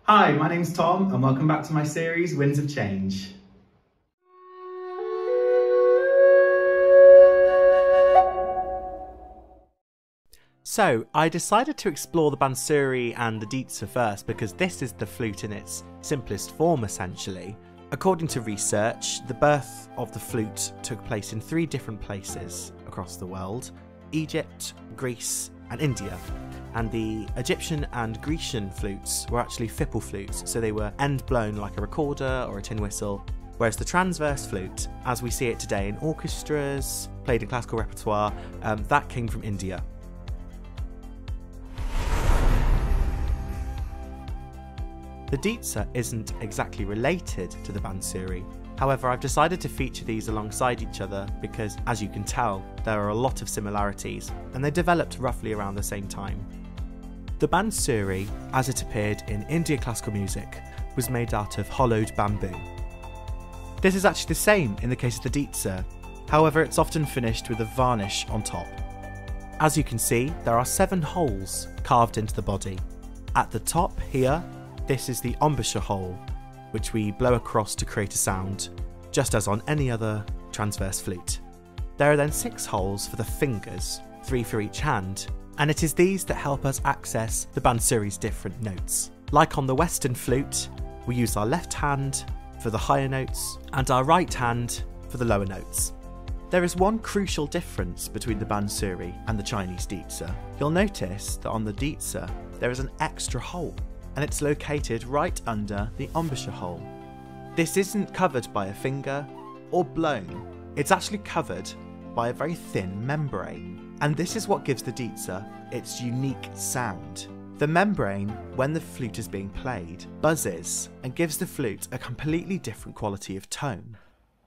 Hi, my name's Tom and welcome back to my series Winds of Change. So, I decided to explore the Bansuri and the Dietze first because this is the flute in its simplest form essentially. According to research, the birth of the flute took place in 3 different places across the world: Egypt, Greece and India. And the Egyptian and Grecian flutes were actually fipple flutes, so they were end blown like a recorder or a tin whistle, whereas the transverse flute, as we see it today in orchestras, played in classical repertoire, that came from India. The Dietze isn't exactly related to the Bansuri. However, I've decided to feature these alongside each other because, as you can tell, there are a lot of similarities, and they developed roughly around the same time. The Bansuri, as it appeared in Indian classical music, was made out of hollowed bamboo. This is actually the same in the case of the Dietze, however it's often finished with a varnish on top. As you can see, there are 7 holes carved into the body. At the top here, this is the embouchure hole, which we blow across to create a sound, just as on any other transverse flute. There are then 6 holes for the fingers, 3 for each hand, and it is these that help us access the Bansuri's different notes. Like on the Western flute, we use our left hand for the higher notes and our right hand for the lower notes. There is one crucial difference between the Bansuri and the Chinese Dietze. You'll notice that on the Dietze there is an extra hole, and it's located right under the embouchure hole. This isn't covered by a finger or blown, it's actually covered by a very thin membrane. And this is what gives the Dietze its unique sound. The membrane, when the flute is being played, buzzes and gives the flute a completely different quality of tone.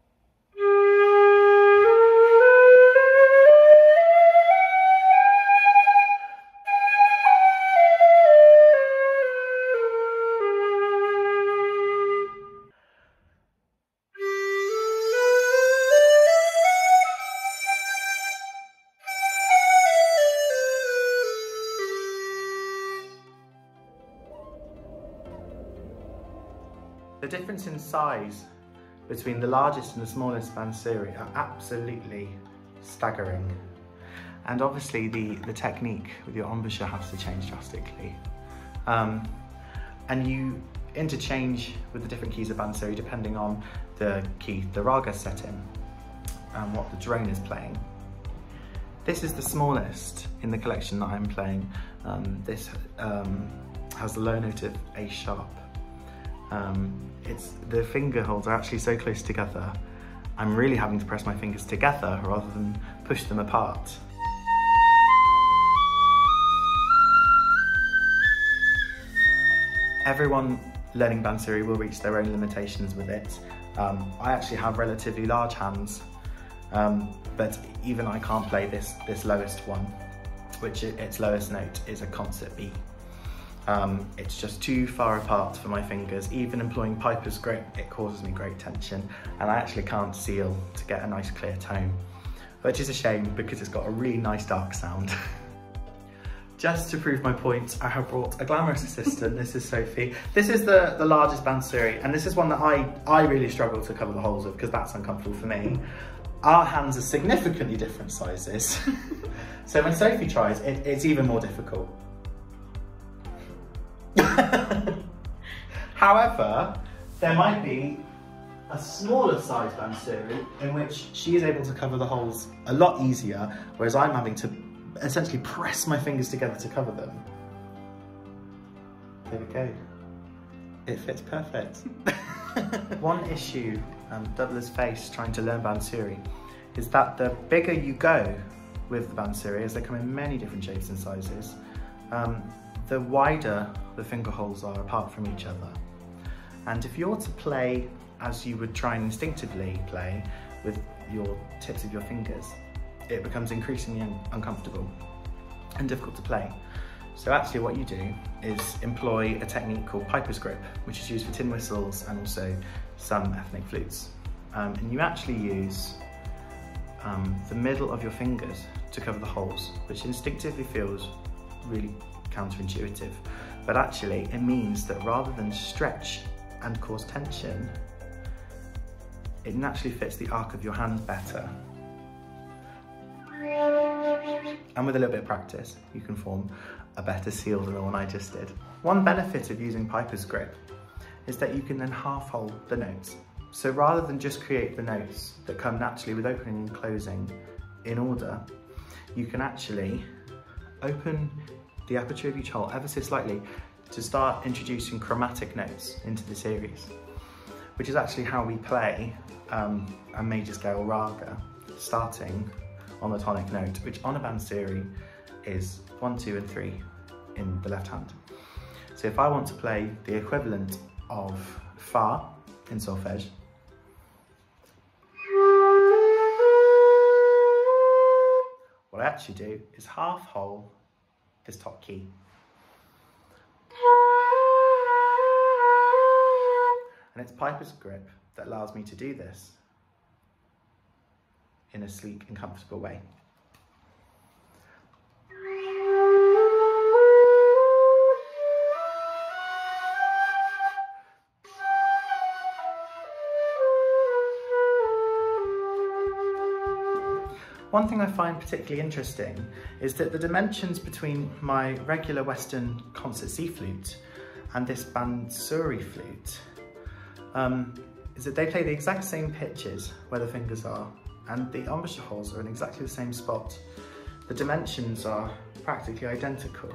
The difference in size between the largest and the smallest Bansuri are absolutely staggering. And obviously the technique with your embouchure has to change drastically. And you interchange with the different keys of Bansuri depending on the key the raga set in and what the drone is playing. This is the smallest in the collection that I'm playing. This has the low note of A sharp. The finger holes are actually so close together, I'm really having to press my fingers together rather than push them apart. Everyone learning Bansuri will reach their own limitations with it. I actually have relatively large hands, but even I can't play this lowest one, which its lowest note is a concert B. It's just too far apart for my fingers. Even employing piper's grip, it causes me great tension, and I actually can't seal to get a nice clear tone, which is a shame because it's got a really nice dark sound. Just to prove my point, I have brought a glamorous assistant. This is Sophie. This is the largest Bansuri, and this is one that I really struggle to cover the holes with because that's uncomfortable for me. Our hands are significantly different sizes. So when Sophie tries, it's even more difficult. However, there might be a smaller size Bansuri in which she is able to cover the holes a lot easier, whereas I'm having to essentially press my fingers together to cover them. There we go. It fits perfect. One issue doublers face trying to learn Bansuri is that the bigger you go with the Bansuri, as they come in many different shapes and sizes, the wider the finger holes are apart from each other. And if you're to play as you would try and instinctively play with your tips of your fingers, it becomes increasingly uncomfortable and difficult to play. So actually what you do is employ a technique called piper's grip, which is used for tin whistles and also some ethnic flutes. And you actually use the middle of your fingers to cover the holes, which instinctively feels really counterintuitive. but actually it means that rather than stretch and cause tension, it naturally fits the arc of your hand better. And with a little bit of practice, you can form a better seal than the one I just did. One benefit of using Piper's grip is that you can then half hold the notes. So rather than just create the notes that come naturally with opening and closing in order, you can actually open the aperture of each hole ever so slightly to start introducing chromatic notes into the series, which is actually how we play a major scale raga, starting on the tonic note, which on a Bansuri is 1, 2 and 3 in the left hand. So if I want to play the equivalent of Fa in solfege, what I actually do is half hole this top key. And it's Piper's grip that allows me to do this in a sleek and comfortable way. One thing I find particularly interesting is that the dimensions between my regular Western concert C flute and this Bansuri flute is that they play the exact same pitches where the fingers are, and the embouchure holes are in exactly the same spot. The dimensions are practically identical,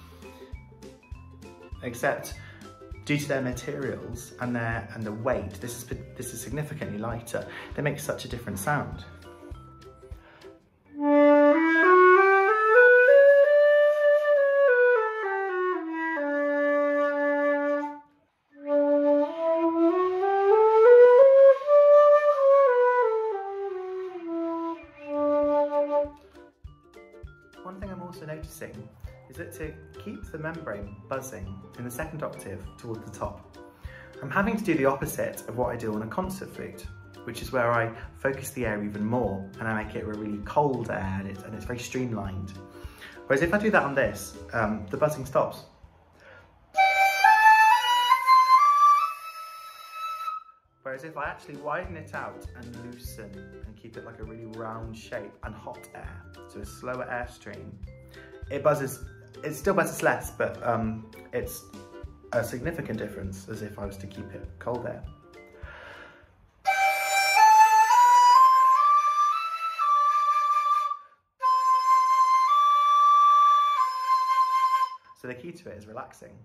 except due to their materials and the weight, this is significantly lighter. They make such a different sound. One thing I'm also noticing is that to keep the membrane buzzing in the second octave towards the top, I'm having to do the opposite of what I do on a concert flute, which is where I focus the air even more and I make it a really cold air and it's very streamlined. Whereas if I do that on this, the buzzing stops. Whereas if I actually widen it out and loosen and keep it like a really round shape and hot air, so a slower airstream, it still buzzes less, but it's a significant difference as if I was to keep it cold air. So the key to it is relaxing.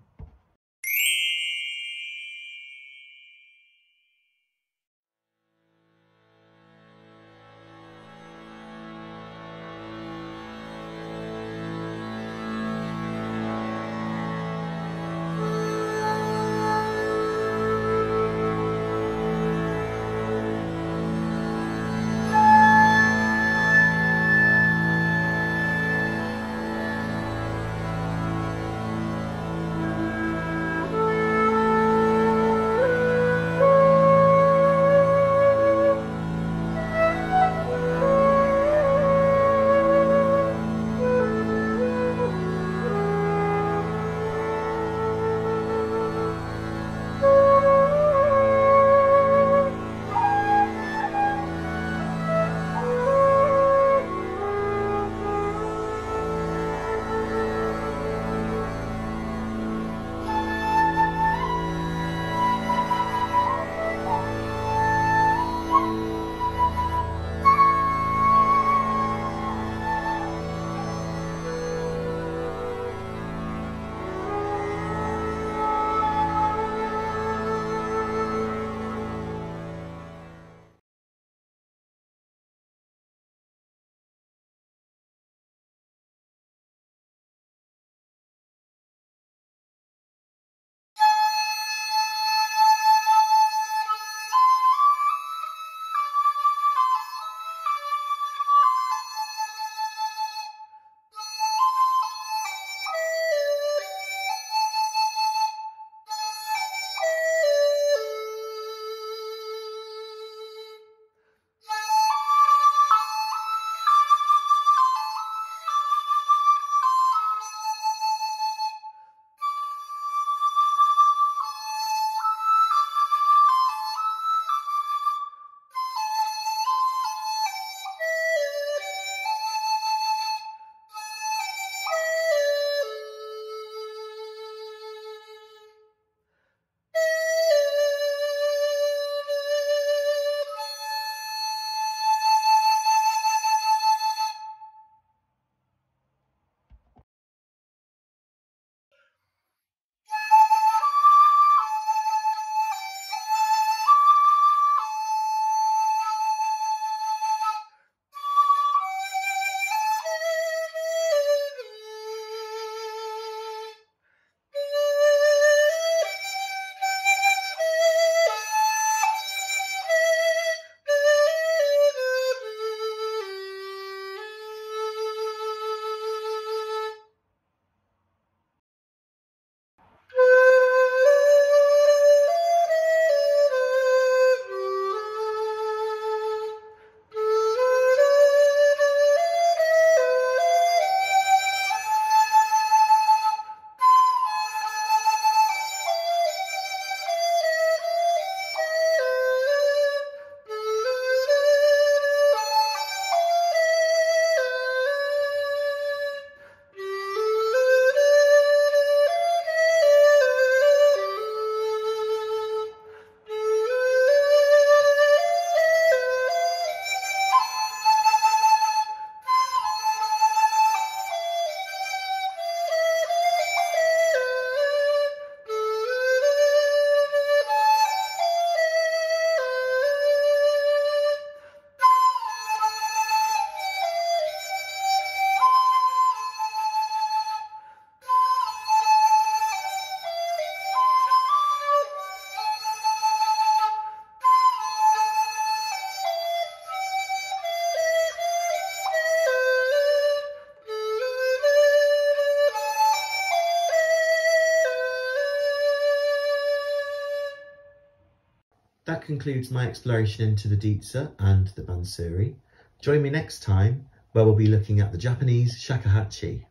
that concludes my exploration into the Dietza and the Bansuri. Join me next time where we'll be looking at the Japanese shakuhachi.